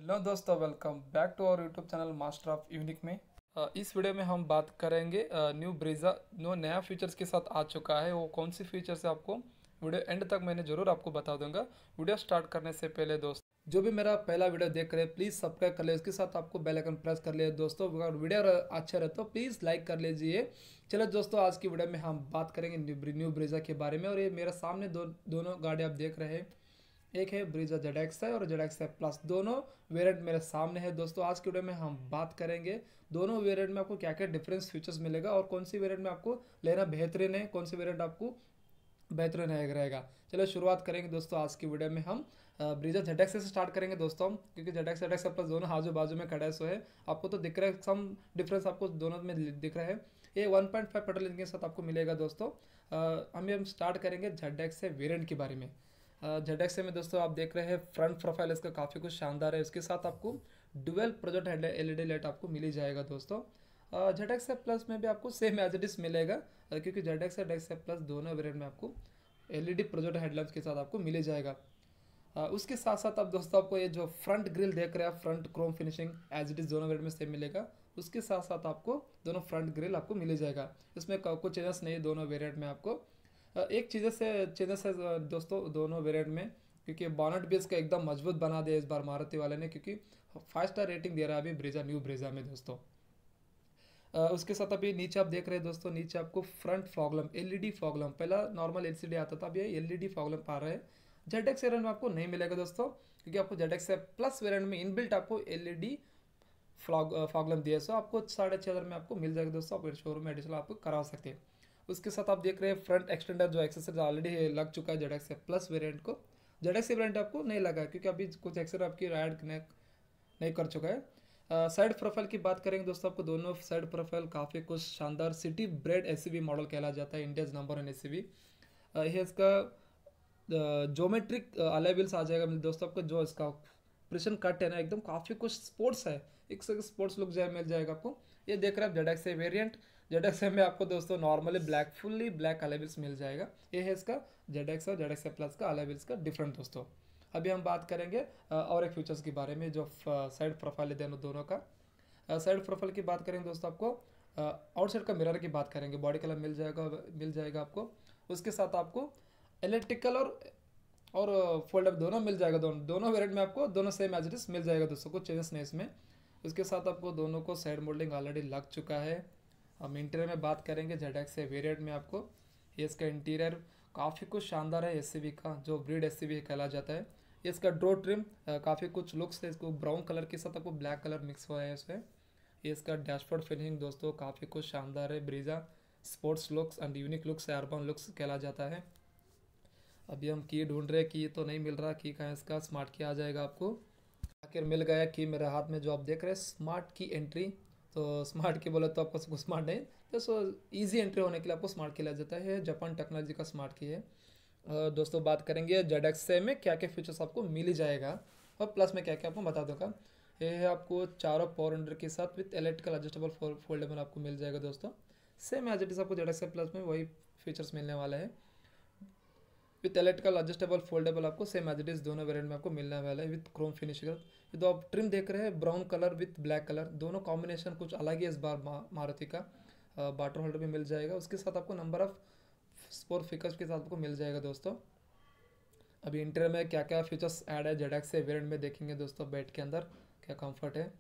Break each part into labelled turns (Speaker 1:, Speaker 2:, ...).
Speaker 1: Hello दोस्तों, welcome back to our YouTube channel master of unique में। इस video में हम बात करेंगे न्यू ब्रीजा नो नया फीचर्स के साथ आ चुका है। वो कौन सी फीचर्स है आपको वीडियो एंड तक मैंने ज़रूर आपको बता दूंगा। वीडियो स्टार्ट करने से पहले दोस्त जो भी मेरा पहला वीडियो देख रहे हैं प्लीज़ सब्सक्राइब कर ले, उसके साथ आपको बेल आइकन प्रेस कर ले दोस्तों। अगर वीडियो अच्छा रहे तो प्लीज़ लाइक कर लीजिए। चलो दोस्तों, आज की वीडियो में हम बात करेंगे न्यू ब्रीजा के बारे में। और ये मेरे सामने दोनों गाड़ी आप देख रहे हैं, एक है ब्रीजा ZX और ZX प्लस। दोनों वेरिएंट मेरे सामने है दोस्तों। आज के वीडियो में हम बात करेंगे दोनों वेरिएंट में आपको क्या क्या डिफरेंस फीचर्स मिलेगा और कौन सी वेरिएंट में आपको लेना बेहतरीन है, कौन सी वेरिएंट आपको बेहतरीन रहेगा। चलो शुरुआत करेंगे दोस्तों। आज की वीडियो में हम ब्रीजा ZX से स्टार्ट करेंगे दोस्तों, क्योंकि ZX प्लस दोनों आजू बाजू में खड़ा है। सो है आपको तो दिख रहा है, सम डिफरेंस आपको दोनों में दिख रहा है। ये 1.5 पेट्रोल इंजन के साथ आपको मिलेगा दोस्तों। हम स्टार्ट करेंगे ZX से वेरिएंट के बारे में। ZX में दोस्तों आप देख रहे हैं फ्रंट प्रोफाइल इसका काफ़ी कुछ शानदार है। इसके साथ आपको डुअल प्रोजेक्ट LED लाइट आपको मिल ही जाएगा दोस्तों। ZX प्लस में भी आपको सेम एज इट इज मिलेगा, क्योंकि ZX प्लस दोनों वेरिएंट में आपको LED प्रोजेक्ट हेडलैम्प्स के साथ आपको मिल ही जाएगा। उसके साथ साथ आप दोस्तों आपको ये जो फ्रंट ग्रिल देख रहे हैं, front chrome finishing as it is दोनों वेरिएंट में सेम मिलेगा। उसके साथ साथ आपको दोनों फ्रंट ग्रिल आपको मिल ही जाएगा। इसमें कुछ चेंजेस नहीं है दोनों वेरिएंट में आपको। एक चेंजेस है दोस्तों दोनों वेरिएंट में, क्योंकि बॉनेट भी इसका एकदम मजबूत बना दिया इस बार मारुति वाले ने, क्योंकि 5 स्टार रेटिंग दे रहा है अभी न्यू ब्रीजा में दोस्तों। उसके साथ अभी नीचे आप देख रहे हैं दोस्तों, नीचे आपको फ्रंट फॉगलम LED फॉगलम, पहला नॉर्मल LCD आता था, अब ये LED फॉगलम पा रहे हैं। ZX वेरिएंट में आपको नहीं मिलेगा दोस्तों, क्योंकि आपको ZX प्लस वेरिएंट में इनबिल्ट आपको LED फॉगलम दिया है। सो आपको 6,500 में आपको मिल जाएगा दोस्तों। आप शोरूम में एडिशनल आपको करा सकते हैं। उसके साथ आप देख रहे हैं फ्रंट एक्सटेंडर जो एक्सेसरीज ऑलरेडी लग चुका है ZX प्लस वेरिएंट को। ZX वेरिएंट आपको नहीं लगा है, क्योंकि अभी कुछ एक्सेसरी आपकी ऐड नहीं कर चुका है। साइड प्रोफाइल की बात करेंगे दोस्तों, आपको दोनों साइड प्रोफाइल काफ़ी कुछ शानदार सिटी ब्रेड SUV मॉडल कहला जाता है, इंडियाज नंबर 1 SUV। ये इसका जोमेट्रिक अलॉय व्हील्स आ जाएगा दोस्तों। आपको जो इसका प्रिशन कट है ना, एकदम काफ़ी कुछ स्पोर्ट्स है, एक से स्पोर्ट्स लुक मिल जाएगा आपको। ये देख रहे हैं आप ZX वेरिएंट। ZX में आपको दोस्तों normally fully black alloy wheels मिल जाएगा। ये है इसका ZX और ZX प्लस का अलॉय व्हील्स का डिफरेंट दोस्तों। अभी हम बात करेंगे और एक फीचर्स के बारे में, जो साइड प्रोफाइल है दोनों का। साइड प्रोफाइल की बात करेंगे दोस्तों, आपको आउटसाइड का मिरर की बात करेंगे, बॉडी कलर मिल जाएगा आपको। उसके साथ आपको इलेक्ट्रिकल और फोल्डर दोनों मिल जाएगा। दोनों वेरिएंट में आपको दोनों सेम एज इट इज मिल जाएगा दोस्तों, कुछ चेंजेस नहीं इसमें। उसके साथ आपको दोनों को साइड मोल्डिंग ऑलरेडी लग चुका है। हम इंटीरियर में बात करेंगे ZX वेरिएंट में आपको। ये इसका इंटीरियर काफ़ी कुछ शानदार है SUV का, जो ब्रीड SUV कहला जाता है। ये इसका डोर ट्रिम काफ़ी कुछ लुक्स है, इसको ब्राउन कलर के साथ आपको ब्लैक कलर मिक्स हुआ है इसमें। ये इसका डैशबोर्ड फिनिशिंग दोस्तों काफ़ी कुछ शानदार है। Brezza sports looks and unique looks urban looks कहला जाता है। अभी हम की ढूंढ रहे हैं, की तो नहीं मिल रहा। की कहाँ इसका स्मार्ट की आ जाएगा आपको। आखिर मिल गया की मेरे हाथ में, जो आप देख रहे हैं स्मार्ट की एंट्री। तो स्मार्ट की बोले तो आपको स्मार्ट नहीं, तो सो ईजी एंट्री होने के लिए आपको स्मार्ट की लिया जाता है। जापान टेक्नोलॉजी का स्मार्ट की है। दोस्तों बात करेंगे ZX में क्या क्या फीचर्स आपको मिल ही जाएगा और प्लस में क्या क्या आपको बता दूंगा। ये है आपको चारों पावर विंडो के साथ विथ इलेक्ट्रिकल एडजस्टेबल फोल्डेबल आपको मिल जाएगा दोस्तों। सेम एज इट इज आपको ZX प्लस में वही फीचर्स मिलने वाला है। विथ इलेक्ट्रिकल एडजस्टेबल फोल्डेबल आपको सेम एज इट इज दोनों वेरिएंट में आपको मिलने वाला है, विथ क्रोम फिनिश। ये तो आप ट्रिम देख रहे हैं brown colour with black colour, दोनों कॉम्बिनेशन कुछ अलग ही इस बार मारुति का। बाटर होल्डर भी मिल जाएगा। उसके साथ आपको नंबर ऑफ स्पोर्ट फीचर्स के साथ आपको मिल जाएगा दोस्तों। अभी इंटीरियर में क्या क्या फीचर्स ऐड है ZX से वेरिएंट में देखेंगे दोस्तों। बेड के अंदर क्या कंफर्ट है।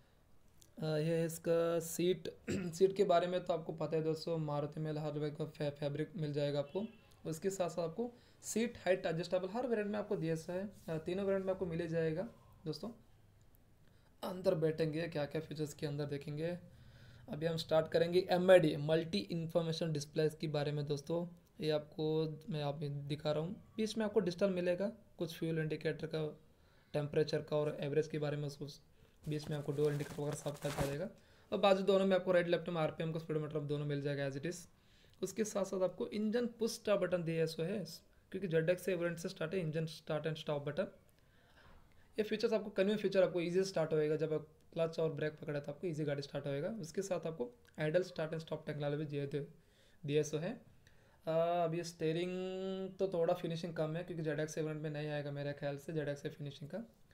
Speaker 1: ये है इसका सीट के बारे में तो आपको पता है दोस्तों, मारुति में हर जगह का फैब्रिक मिल जाएगा आपको। उसके साथ साथ आपको सीट हाइट एडजस्टेबल हर वेरिएंट में आपको दिया है, तीनों वेरिएंट में आपको मिल ही जाएगा दोस्तों। अंदर बैठेंगे क्या क्या फीचर्स के अंदर देखेंगे। अभी हम स्टार्ट करेंगे MID मल्टी इंफॉर्मेशन डिस्प्ले के बारे में दोस्तों। ये आपको मैं आप दिखा रहा हूँ, बीच में आपको डिजिटल मिलेगा, कुछ फ्यूल इंडिकेटर का, टेम्परेचर का और एवरेज के बारे में। बीच में आपको डोर इंडिकेटर वगैरह सब बता देगा। और बाजू दोनों में आपको राइट लेफ्ट में RPM का स्पीडोमीटर दोनों मिल जाएगा एज इट इज़। उसके साथ साथ आपको इंजन पुश स्टार्ट बटन दिया है, क्योंकि ZX से वेरिएंट से स्टार्ट है engine start and stop button. ये फीचर्स आपको कन्वीनियंट फीचर आपको इजी स्टार्ट होएगा, जब आप क्लच और ब्रेक पकड़ा तो आपको इजी गाड़ी स्टार्ट होएगा। उसके साथ आपको idle start and stop technology दिया है। अभी स्टेयरिंग तो थोड़ा फिनिशिंग कम है, क्योंकि ZX वेरिएंट में नहीं आएगा मेरे ख्याल से ZX से फिनिशिंग का।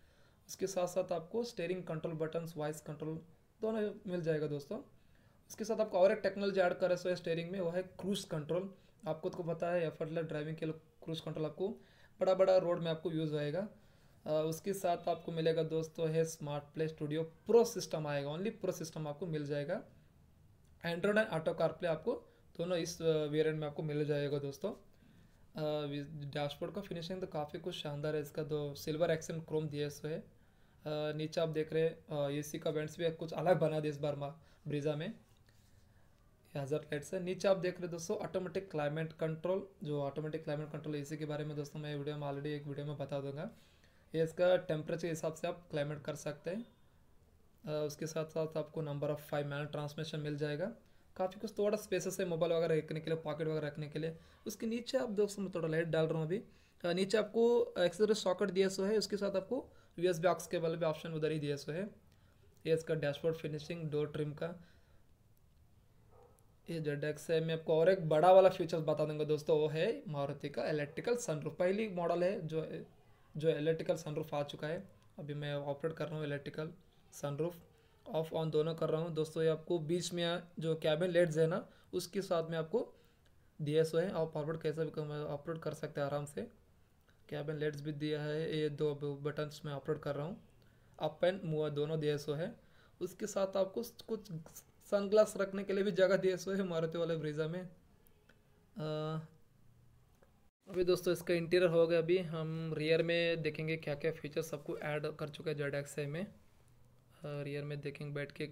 Speaker 1: उसके साथ साथ आपको steering control buttons, voice control दोनों मिल जाएगा दोस्तों। उसके साथ आपको और एक टेक्नोलॉजी ऐड कर रहे हैं स्टेयरिंग में, वो है क्रूज कंट्रोल। आपको तो पता है एफर्टलेस ड्राइविंग के लिए क्रूज कंट्रोल आपको बड़ा बड़ा रोड में आपको यूज़ होएगा। उसके साथ आपको मिलेगा दोस्तों है smart play studio pro system आएगा, ओनली प्रो सिस्टम आपको मिल जाएगा। एंड्रॉयड एंड ऑटो कारप्ले आपको दोनों इस वेरिएंट में आपको मिल जाएगा दोस्तों। डैशबोर्ड का फिनिशिंग तो काफ़ी कुछ शानदार है इसका, तो सिल्वर एक्सेंट क्रोम दिया है। नीचे आप देख रहे हैं एसी का वेंट्स भी कुछ अलग बना दिया इस बार ब्रीजा में, हज़ार लाइट्स है। नीचे आप देख रहे हैं दोस्तों ऑटोमेटिक क्लाइमेट कंट्रोल, जो ऑटोमेटिक क्लाइमेट कंट्रोल एसी के बारे में दोस्तों मैं वीडियो में ऑलरेडी एक वीडियो में बता दूंगा। ये इसका टेम्परेचर के हिसाब से आप क्लाइमेट कर सकते हैं। उसके साथ साथ आपको नंबर ऑफ़ 5 मैनुअल ट्रांसमिशन मिल जाएगा। काफ़ी कुछ थोड़ा स्पेसेस है मोबाइल वगैरह रखने के लिए, पॉकेट वगैरह रखने के लिए। उसके नीचे आप दोस्तों मैं थोड़ा लाइट डाल रहा हूँ अभी। नीचे आपको एक्सेसरी सॉकेट दिया सो है, उसके साथ आपको USB ऑक्स केबल भी ऑप्शन उधर ही दिया सो है। ये इसका डैशबोर्ड फिनिशिंग डोर ट्रिम का ये ZX है। मैं आपको और एक बड़ा वाला फीचर्स बता दूंगा दोस्तों, वो है मारुति का इलेक्ट्रिकल सनरूफ। पहली मॉडल है जो इलेक्ट्रिकल सनरूफ आ चुका है। अभी मैं ऑपरेट कर रहा हूँ इलेक्ट्रिकल सनरूफ, ऑफ ऑन दोनों कर रहा हूँ दोस्तों। ये आपको बीच में जो कैबिन लेट्स है ना, उसके साथ में आपको दिया सो है। आप फॉरवर्ड कैसे भी ऑपरेट कर सकते हैं आराम से। कैबिन लेट्स भी दिया है, ये 2 बटन्स में ऑपरेट कर रहा हूँ, अप एंड मूव दोनों दिया सो है। उसके साथ आपको कुछ सनग्लास रखने के लिए भी जगह दिया सो है मारुति वाले ब्रीजा में। अभी दोस्तों इसका इंटीरियर हो गया। अभी हम रियर में देखेंगे क्या क्या फीचर्स सबको ऐड कर चुका है ZX में। रियर में देखेंगे बैठ के,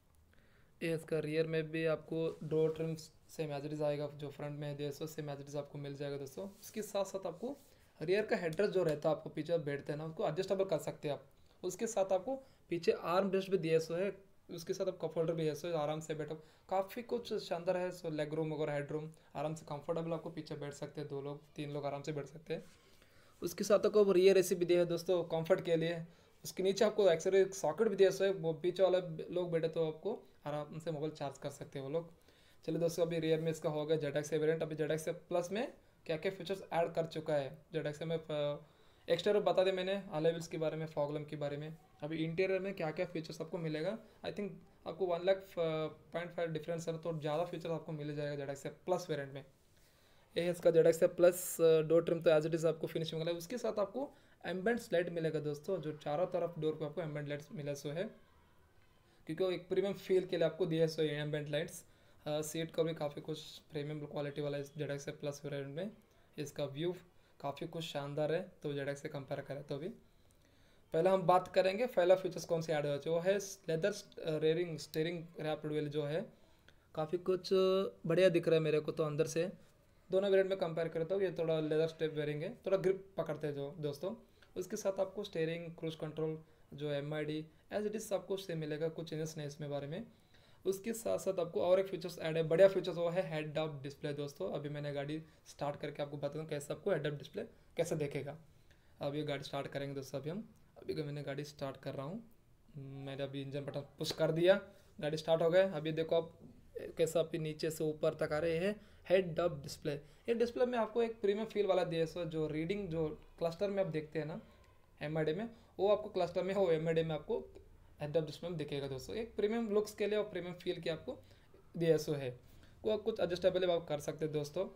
Speaker 1: ये इसका रियर में भी आपको door trim same as it is आएगा, जो फ्रंट में है सेम एज इट इज आपको मिल जाएगा दोस्तों। उसके साथ साथ आपको रियर का हेडरेस्ट जो रहता है, आपको पीछे आप बैठते हैं ना, उसको एडजस्टेबल कर सकते हैं आप। उसके साथ आपको पीछे आर्म रेस्ट भी दिया सो है, उसके साथ आप कप होल्डर भी है सो, आराम से बैठो। काफ़ी कुछ शानदार है। सो लेग रूम और हेड रूम आराम से कंफर्टेबल आपको पीछे बैठ सकते हैं, 2 लोग 3 लोग आराम से बैठ सकते हैं। उसके साथ आपको रियर AC भी दिया है दोस्तों कंफर्ट के लिए। उसके नीचे आपको एक्सरे सॉकेट भी दिया है, वो पीछे वाले लोग बैठे तो आपको आराम से मोबाइल चार्ज कर सकते हैं वो लोग। चलिए दोस्तों अभी रियर में इसका हो गया ZX वेरिएंट। अभी ZX प्लस में क्या क्या फीचर्स ऐड कर चुका है ZX में। एक्सटीरियर बता दें मैंने, अलॉय व्हील्स के बारे में, फॉग लैम्प के बारे में। अभी इंटीरियर में क्या क्या फीचर्स आपको मिलेगा, आई थिंक आपको 1,05,000 डिफरेंस है, तो ज़्यादा फीचर्स आपको मिल जाएगा ZX प्लस वेरिएंट में। ये है इसका ZX प्लस डोर ट्रिम, तो एज इट इज़ आपको फिनिश मिलेगा। उसके साथ आपको एम्बेंट लाइट मिलेगा दोस्तों, जो चारों तरफ डोर पे आपको एम्बेंट लाइट्स मिला सो है, क्योंकि वो एक प्रीमियम फील के लिए आपको दिया सो है एम्बेंट लाइट्स। सीट का भी काफ़ी कुछ प्रीमियम क्वालिटी वाला है ZX प्लस वेरिएंट में। इसका व्यू काफ़ी कुछ शानदार है, तो ZX से कंपेयर करें तो भी पहले हम बात करेंगे पहला फीचर्स कौन से ऐड हो जाए, वो है leather rearing steering rapid wheel, जो है काफ़ी कुछ बढ़िया दिख रहा है मेरे को तो अंदर से। दोनों वेरिएंट में कंपेयर करता हूँ, ये थोड़ा लेदर स्टेप वेयरिंग है, थोड़ा ग्रिप पकड़ते हैं जो दोस्तों। उसके साथ आपको स्टीयरिंग क्रूज कंट्रोल जो MID एज इट इज़ आपको से मिलेगा, कुछ चेंजेस नहीं इसमें बारे में। उसके साथ साथ आपको और एक फीचर्स ऐड है, बढ़िया फीचर्स, वो है हेड अप डिस्प्ले दोस्तों। अभी मैंने गाड़ी स्टार्ट करके आपको बता दूँ कैसे आपको हेड अप डिस्प्ले कैसे देखेगा। अब ये गाड़ी स्टार्ट करेंगे दोस्तों। अभी मैंने गाड़ी स्टार्ट कर रहा हूँ, मैंने अभी इंजन बटन पुश कर दिया, गाड़ी स्टार्ट हो गया। अभी देखो आप कैसा आप नीचे से ऊपर तक आ रहे हैं हेड अप डिस्प्ले। ये डिस्प्ले में आपको एक प्रीमियम फील वाला दिया है, जो रीडिंग जो क्लस्टर में आप देखते हैं ना MID में, वो आपको क्लस्टर में हो MID में आपको हेड अप डिस्प्ले में दिखेगा दोस्तों। एक प्रीमियम लुक्स के लिए और प्रीमियम फील के आपको दिया है। वो कुछ एडजस्टेबल आप कर सकते हैं दोस्तों,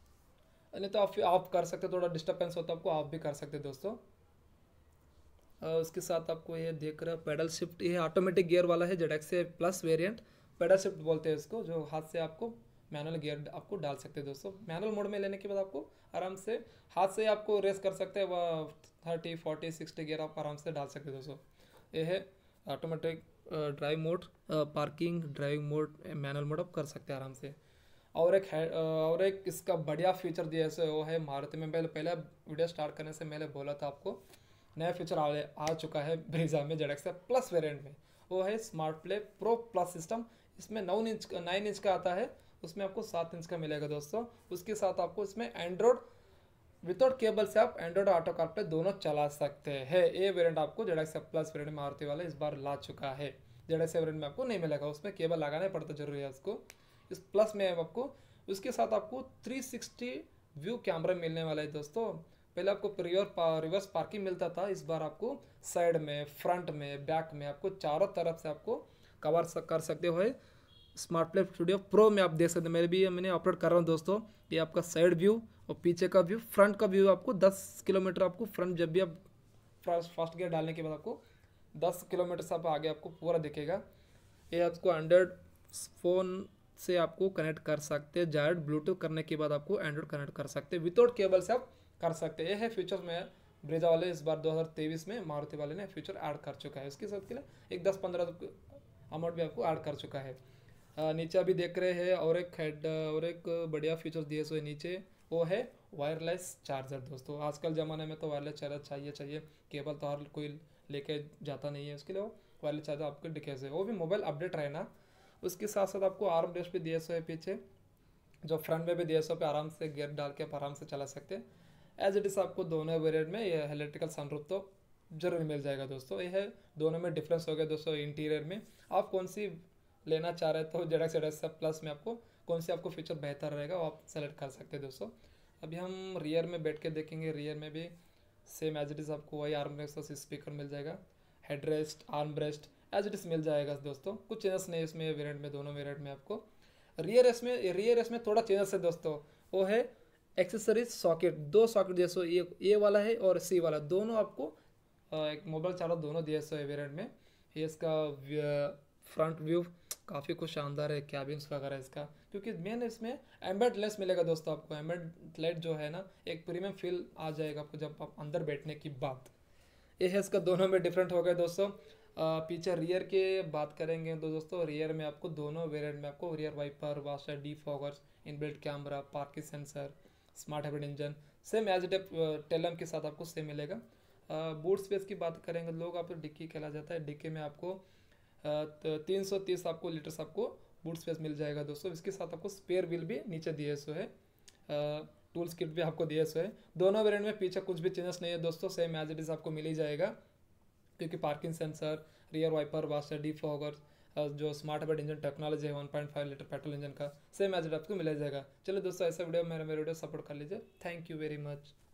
Speaker 1: नहीं तो आप कर सकते, थोड़ा डिस्टर्बेंस होता है आपको, आप भी कर सकते हैं दोस्तों। उसके साथ आपको ये देख रहे हो पेडल शिफ्ट, ये ऑटोमेटिक गियर वाला है ZX plus variant. Pedal shift बोलते हैं इसको, जो हाथ से आपको मैनुअल गियर आपको डाल सकते हैं दोस्तों। मैनुअल मोड में लेने के बाद आपको आराम से हाथ से आपको रेस कर सकते हैं, वह 30 40 60 गियर आप आराम से डाल सकते हैं दोस्तों। ये है automatic drive mode, parking drive mode, manual mode आप कर सकते हैं आराम से। और एक इसका बढ़िया फीचर दिया है, वो है मारुति में। पहले वीडियो स्टार्ट करने से मैंने बोला था आपको नया फीचर आ चुका है ब्रीजा में ZX प्लस वेरिएंट में, वो है smart play pro plus system. इसमें 9 इंच का आता है, उसमें आपको 7 इंच का मिलेगा दोस्तों। उसके साथ आपको इसमें एंड्रॉयड विदाउट केबल से आप एंड्रॉयड ऑटो कारप्ले दोनों चला सकते हैं। ये वेरिएंट आपको ZX प्लस वेरिएंट मारुति वाला इस बार ला चुका है। ZX वेरिएंट में आपको नहीं मिलेगा, उसमें केबल लगाना पड़ता जरूरी है उसको। इस प्लस में आपको उसके साथ आपको 360 व्यू कैमरा मिलने वाला है दोस्तों। पहले आपको रिवर्स पार्किंग मिलता था, इस बार आपको साइड में, फ्रंट में, बैक में, आपको चारों तरफ से आपको कवर कर सकते हो। स्मार्ट प्ले स्टूडियो प्रो में आप देख सकते हैं, मैंने अपलोड कर रहा हूँ दोस्तों। ये आपका साइड व्यू और पीछे का व्यू, फ्रंट का व्यू आपको 10 किलोमीटर आपको फ्रंट, जब भी आप फर्स्ट गियर डालने के बाद आपको 10 किलोमीटर से आप आगे आपको पूरा दिखेगा। ये आपको एंड्रॉयड फ़ोन से आपको कनेक्ट कर सकते हैं, डायरेक्ट ब्लूटूथ करने के बाद आपको एंड्रॉयड कनेक्ट कर सकते हैं, विदाउट केबल से आप कर सकते हैं। ये है फीचर्स में ब्रेजा वाले इस बार 2023 में मारुति वाले ने फीचर ऐड कर चुका है। इसके साथ के लिए एक 10-15 अमाउंट भी आपको ऐड कर चुका है। नीचे अभी देख रहे हैं और एक हेड और एक बढ़िया फीचर दिए सो नीचे, वो है वायरलेस चार्जर। दोस्तों आजकल ज़माने में तो वायरलेस चार्जर चाहिए, केबल तो हर कोई लेके जाता नहीं है, उसके लिए वो वायरलेस चार्जर आपके डिके से, वो भी मोबाइल अपडेट रहे ना। उसके साथ साथ आपको आर्म रेस्ट भी दिए सो है पीछे, जो फ्रंट में भी दिए सो पे आराम से गियर डाल के आप आराम से चला सकते हैं। एज इट इज़ आपको दोनों वेरिएंट में ये इलेक्ट्रिकल सनरूफ तो जरूर मिल जाएगा दोस्तों। ये है दोनों में डिफरेंस हो गया दोस्तों। इंटीरियर में आप कौन सी लेना चाह रहे हैं तो ZX प्लस में आपको कौन सी आपको फीचर बेहतर रहेगा वो आप सेलेक्ट कर सकते हैं दोस्तों। अभी हम रियर में बैठ के देखेंगे। रियर में भी सेम एज इट इज़ आपको वही आर्म रेस्ट और स्पीकर मिल जाएगा, head rest, arm rest as it is मिल जाएगा दोस्तों। कुछ चेंजेस नहीं इसमें वेरिएंट में, दोनों वेरिएंट में आपको। रियर एस में थोड़ा चेंजेस है दोस्तों, वो है एक्सेसरीज सॉकेट, 2 सॉकेट जैसे ये वाला है और सी वाला, दोनों आपको एक मोबाइल चार्जर दोनों दिए सो है वेरिएंट में। ये इसका फ्रंट व्यू काफ़ी कुछ शानदार है, कैबिन्स वगैरह इसका, क्योंकि मेन इसमें एम्बेड लेस मिलेगा दोस्तों आपको। एम्बेड लाइट जो है ना, एक प्रीमियम फील आ जाएगा आपको जब आप अंदर बैठने की बात। ये है इसका, दोनों में डिफरेंट हो गया दोस्तों। पीछे रियर के बात करेंगे तो दोस्तों रियर में आपको दोनों वेरिएंट में आपको rear wiper, washer, defoggers, inbuilt camera, parking sensor, smart hybrid engine, same as it टेलम के साथ आपको सेम मिलेगा। बूट स्पेस की बात करेंगे लोग, आप डिक्की कहला जाता है, डिक्की में आपको 330 आपको लीटर्स आपको बूट स्पेस मिल जाएगा दोस्तों। इसके साथ आपको स्पेयर व्हील भी नीचे दिए सो है, टूल्स किट भी आपको दिए सो है। दोनों वेरिएंट में पीछे कुछ भी चेंजेस नहीं है दोस्तों, सेम एज इट इज़ आपको मिल ही जाएगा, क्योंकि parking sensor, rear wiper, washer, defogger, जो स्मार्ट हाइब्रिड इंजन टेक्नोलॉजी है 1.5 लीटर पेट्रोल इंजन का, सेम एज इट आपको मिल जाएगा। चलो दोस्तों ऐसा वीडियो मेरे वीडियो सपोर्ट कर लीजिए। Thank you very much.